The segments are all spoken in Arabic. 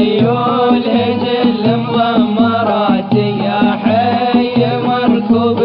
خيول جل مضمرات يا حي مركوب.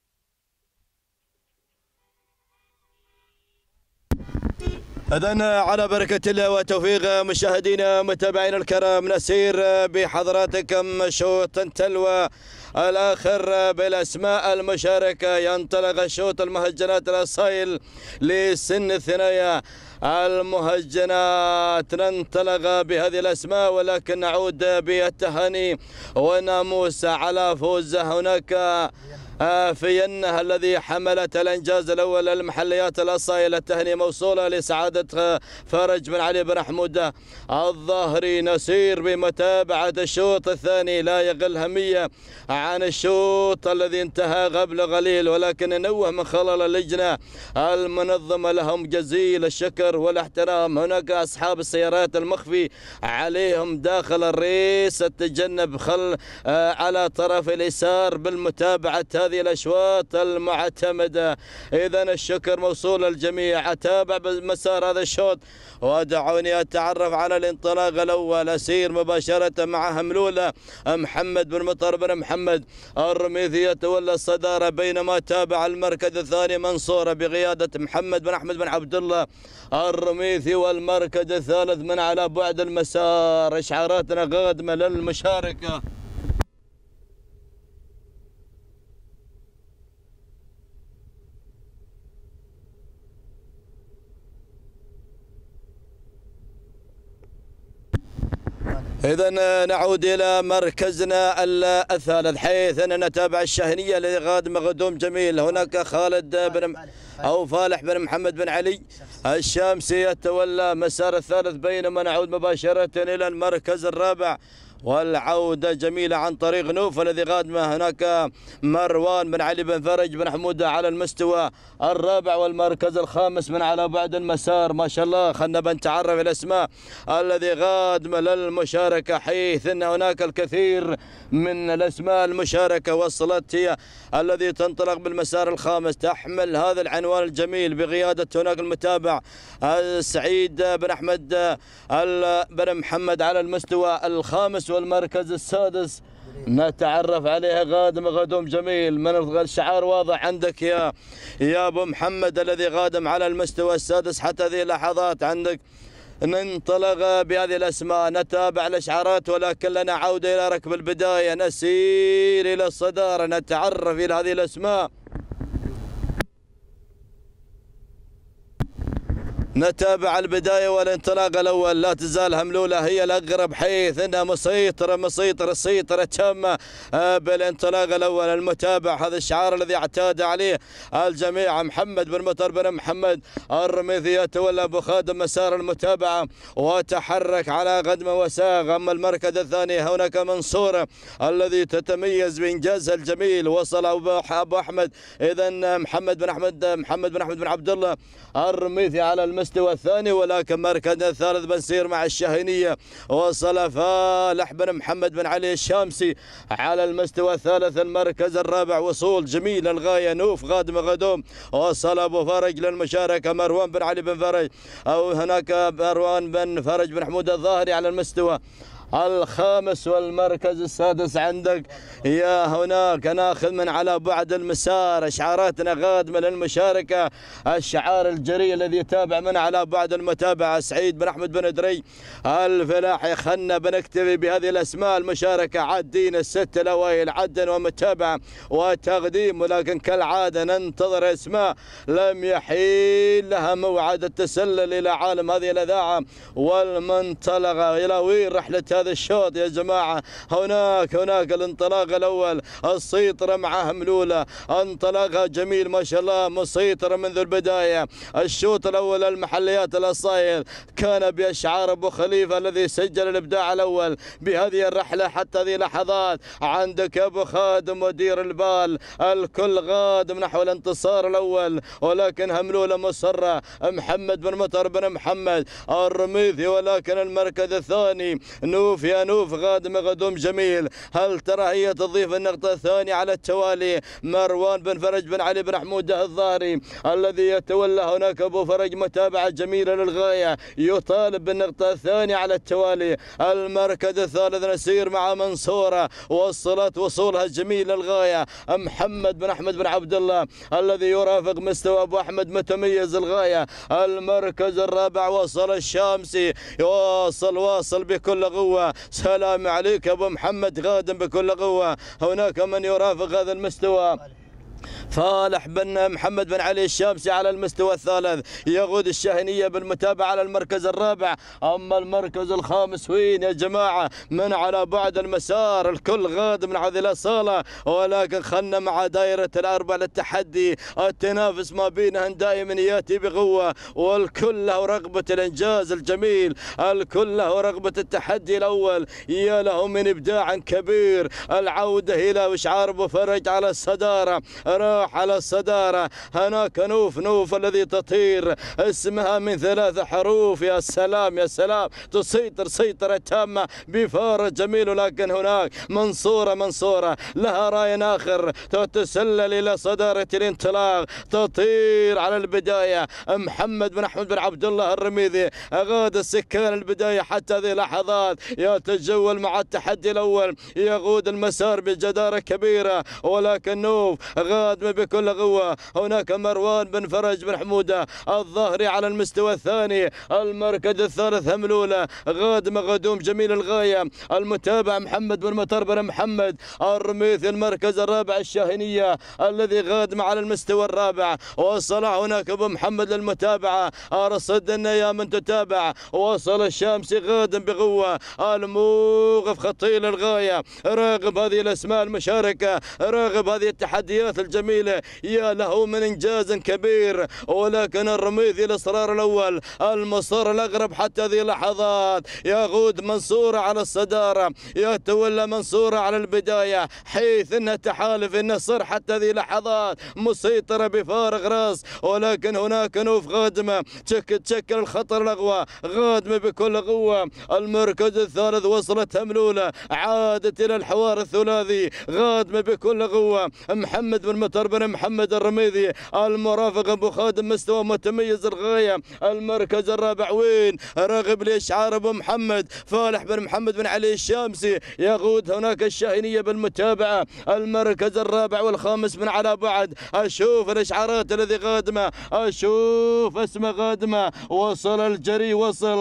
إذن على بركة الله وتوفيق مشاهدينا متابعينا الكرام نسير بحضراتكم شوط تلو الآخر بالأسماء المشاركة. ينطلق شوط المهجنات الأصايل لسن الثنايا المهجنات، ننطلق بهذه الأسماء ولكن نعود بالتهاني وناموس على فوز هناك فينه الذي حملت الانجاز الاول للمحليات الاصايل. التهنئه موصوله لسعاده فرج بن علي بن حمود الظاهري. نسير بمتابعه الشوط الثاني لا يقل اهميه عن الشوط الذي انتهى قبل قليل، ولكن ننوه من خلال اللجنه المنظمه لهم جزيل الشكر والاحترام. هناك اصحاب السيارات المخفي عليهم داخل الريس التجنب على طرف اليسار بالمتابعه هذه الاشواط المعتمده. اذا الشكر موصول للجميع. اتابع بمسار هذا الشوط ودعوني اتعرف على الانطلاق الاول. اسير مباشره مع هملوله محمد بن مطر بن محمد الرميثي يتولى الصداره، بينما تابع المركز الثاني منصوره بقياده محمد بن احمد بن عبد الله الرميثي، والمركز الثالث من على بعد المسار. اشعاراتنا قادمه للمشاركه. إذا نعود إلى مركزنا الثالث، حيث أننا نتابع الشاهنية الذي قادم غدوم جميل. هناك خالد بن أو فالح بن محمد بن علي الشامسي يتولى مسار الثالث، بينما نعود مباشرة إلى المركز الرابع والعودة جميلة عن طريق نوف الذي قادمه. هناك مروان بن علي بن فرج بن حمودة على المستوى الرابع، والمركز الخامس من على بعد المسار. ما شاء الله خلنا بنتعرف الأسماء الذي قادمة للمشاركة، حيث أن هناك الكثير من الأسماء المشاركة وصلت هي الذي تنطلق بالمسار الخامس، تحمل هذا العنوان الجميل بقيادة هناك المتابع سعيد بن أحمد بن محمد على المستوى الخامس، والمركز السادس نتعرف عليها قادم غدوم جميل. من الشعار واضح عندك يا ابو محمد الذي قادم على المستوى السادس حتى هذه اللحظات. عندك ننطلق بهذه الاسماء، نتابع الاشعارات، ولكن لنا عوده الى ركب البدايه. نسير الى الصداره، نتعرف الى هذه الاسماء، نتابع البداية والانطلاق الأول. لا تزال هملولة هي الأقرب، حيث أنها مسيطرة السيطرة التامة بالانطلاق الأول. المتابع هذا الشعار الذي اعتاد عليه الجميع. محمد بن مطر بن محمد الرميثي يتولى بخادم مسار المتابعة وتحرك على قدم وساق. أما المركز الثاني هناك منصورة الذي تتميز بإنجازها الجميل، وصل أبو أحمد. إذا محمد بن أحمد بن عبد الله الرميثي على المستوى الثاني، ولكن مركز الثالث بنسير مع الشاهينية. وصل فالح بن محمد بن علي الشامسي على المستوى الثالث. المركز الرابع وصول جميل للغاية نوف قادم غدوم. وصل ابو فرج للمشاركة مروان بن علي بن فرج، او هناك مروان بن فرج بن حمود الظاهري على المستوى الخامس. والمركز السادس عندك يا هناك ناخذ من على بعد المسار. اشعاراتنا قادمه للمشاركه. الشعار الجريء الذي يتابع من على بعد المتابعه سعيد بن احمد بن دري الفلاحي. خلنا بنكتفي بهذه الاسماء المشاركه، عادين الست الاوائل عدا ومتابعه وتقديم، ولكن كالعاده ننتظر اسماء لم يحيل لها موعد التسلل الى عالم هذه الاذاعه والمنطلقه. الى وين رحله هذا الشوط يا جماعة؟ هناك الانطلاق الأول، السيطرة مع هملولة، انطلاقها جميل ما شاء الله، مسيطرة منذ البداية. الشوط الأول المحليات الأصايل كان بأشعار أبو خليفة الذي سجل الإبداع الأول بهذه الرحلة حتى هذه اللحظات. عندك أبو خادم ودير البال، الكل قادم نحو الانتصار الأول، ولكن هملولة مصرة. محمد بن مطر بن محمد الرميثي، ولكن المركز الثاني نور نوف يا نوف غادم غدوم جميل. هل ترى هي تضيف النقطة الثانية على التوالي؟ مروان بن فرج بن علي بن حموده الظاهري الذي يتولى هناك أبو فرج متابعة جميلة للغاية، يطالب بالنقطة الثانية على التوالي. المركز الثالث نسير مع منصورة، وصلت وصولها جميل للغاية. محمد بن أحمد بن عبد الله الذي يرافق مستوى أبو أحمد متميز للغاية. المركز الرابع وصل الشامسي، واصل بكل قوة. سلام عليك أبو محمد غادم بكل قوة. هناك من يرافق هذا المستوى، فالح بن محمد بن علي الشامسي على المستوى الثالث، يغود الشاهنية بالمتابعة على المركز الرابع. أما المركز الخامس وين يا جماعة؟ من على بعد المسار الكل غاد من هذه الأصالة، ولكن خلنا مع دائرة الأربع للتحدي. التنافس ما بينهم دائما يأتي بقوة، والكل له رغبة الإنجاز الجميل، الكل له رغبة التحدي الأول. يا له من إبداع كبير، العودة إلى وشعار أبو فرج على الصدارة، راح على الصدارة. هناك نوف الذي تطير، اسمها من 3 حروف. يا سلام يا سلام، تسيطر سيطرة تامة بفارق جميل. ولكن هناك منصورة لها راي آخر، تتسلل إلى صدارة الانطلاق، تطير على البداية. محمد بن أحمد بن عبد الله الرميذي أغاد السكان البداية حتى هذه اللحظات، يتجول مع التحدي الأول، يغود المسار بجدارة كبيرة. ولكن نوف غادم بكل قوة. هناك مروان بن فرج بن حموده الظاهري على المستوى الثاني. المركز الثالث هملولة غادم غدوم جميل الغاية. المتابع محمد بن مطر بن محمد الرميثي. المركز الرابع الشاهنية الذي غادم على المستوى الرابع. وصل هناك ابو محمد للمتابعة، ارصدنا يا من تتابع. وصل الشامسي غادم بقوة. الموقف خطير للغاية، راغب هذه الاسماء المشاركة، راغب هذه التحديات الجميلة، يا له من إنجاز كبير. ولكن الرميثي الإصرار الأول، المسار الأقرب حتى هذه اللحظات. يغود منصورة على الصدارة، يتولى منصورة على البداية، حيث أنها تحالف النصر حتى هذه اللحظات مسيطرة بفارغ راس. ولكن هناك نوف غادمة تشكل الخطر الأقوى، غادمة بكل قوة. المركز الثالث وصلت هملولة، عادت إلى الحوار الثلاثي، غادمة بكل قوة. محمد بن مطر بن محمد الرميذي المرافق ابو خادم مستوى متميز الغايه. المركز الرابع وين؟ راغب لاشعار ابو محمد فالح بن محمد بن علي الشامسي، يغود هناك الشاهنيه بالمتابعه. المركز الرابع والخامس من على بعد. اشوف الاشعارات الذي غادمه، اشوف اسمه غادمه. وصل الجري،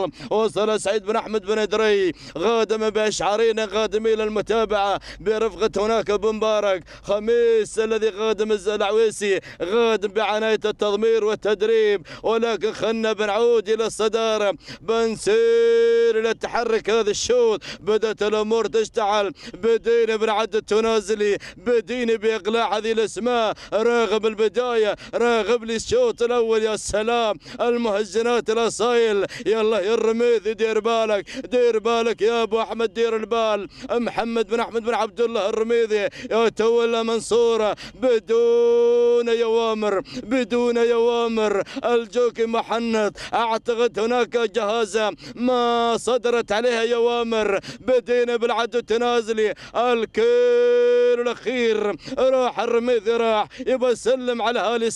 وصل سعيد بن احمد بن دري، غادم باشعارين غادمين للمتابعه برفقه هناك ابو مبارك. خميس الذي غادم العويسي غادم بعناية التضمير والتدريب. ولكن خلنا بنعود إلى الصدارة، بنسير إلى التحرك. هذا الشوط بدأت الأمور تشتعل، بدينا بالعد التنازلي، بدينا بإقلاع هذه الأسماء. راغب البداية، راغب لي الشوط الأول. يا سلام، المهجنات الأصايل. يلا يا الرميذي دير بالك يا أبو أحمد، دير البال. محمد بن أحمد بن عبد الله الرميذي يتولى منصورة بدون يوامر. الجوكي محنط، اعتقد هناك جهازة ما صدرت عليها يوامر. بدينا بالعد التنازلي، الكيل الاخير راح الرميذي، راح يبى يسلم على اهالي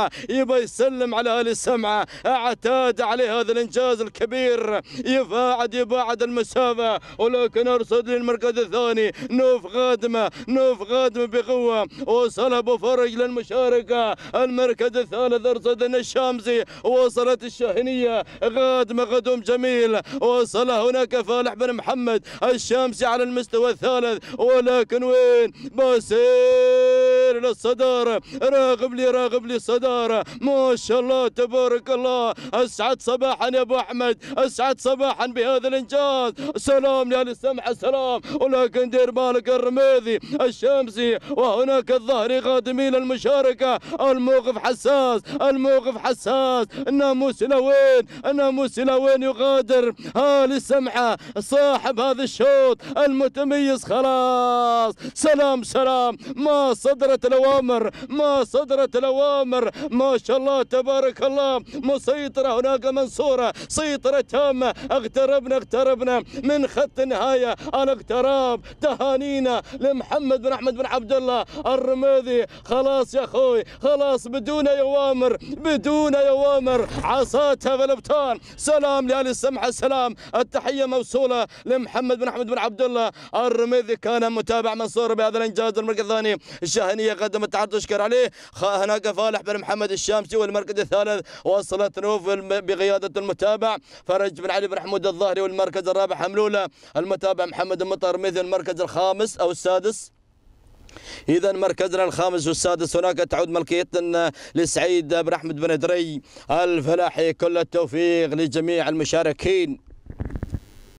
السمعة، اعتاد عليه هذا الانجاز الكبير، يباعد المسافة. ولكن ارصد للمركز الثاني نوف غادمة بقوة. وصل ابو فرج للمشاركة. المركز الثالث ارصدنا الشامسي، وصلت الشاهنية غادمة غدوم جميل. وصل هناك فالح بن محمد الشامسي على المستوى الثالث. ولكن وين؟ بسير للصدارة، راغب لي الصدارة. ما شاء الله تبارك الله. اسعد صباحا يا ابو احمد، اسعد صباحا بهذا الانجاز. سلام يا للسمحة، سلام. ولكن دير بالك الرميذي الشامسي وهناك الظهري غادمين المشاركة. الموقف حساس. الناموس إلى وين يغادر هالي السمحة صاحب هذا الشوط المتميز. خلاص، سلام، ما صدرت الأوامر، ما صدرت الأوامر، ما شاء الله تبارك الله، مسيطرة هناك منصورة، سيطرة تامة. اقتربنا من خط النهاية، الاقتراب. تهانينا لمحمد بن أحمد بن عبد الله الرميدي. خلاص يا أخوي، خلاص بدون أوامر، بدون أوامر، عصاتها في الأبطال. سلام لآل السمحة، سلام. التحية موصولة لمحمد بن أحمد بن عبد الله الرميدي، كان متابع منصور بهذا الإنجاز. المركز الثاني الشاهنية قدمت تعال تشكر عليه. هناك فالح بن محمد الشامسي. والمركز الثالث وصلت نوف بقيادة المتابع فرج بن علي بن حمود الظاهري. والمركز الرابع حملولة المتابع محمد المطر. مثل المركز الخامس أو السادس. إذا مركزنا الخامس والسادس هناك تعود ملكيتنا لسعيد بن أحمد بن دري الفلاحي. كل التوفيق لجميع المشاركين.